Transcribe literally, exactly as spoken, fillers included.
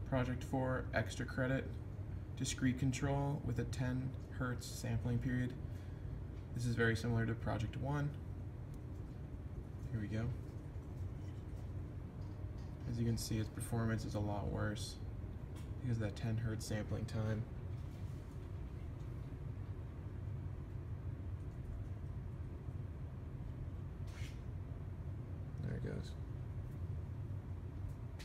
Project four, extra credit, discrete control with a ten hertz sampling period. This is very similar to Project one. Here we go. As you can see, its performance is a lot worse because of that ten hertz sampling time.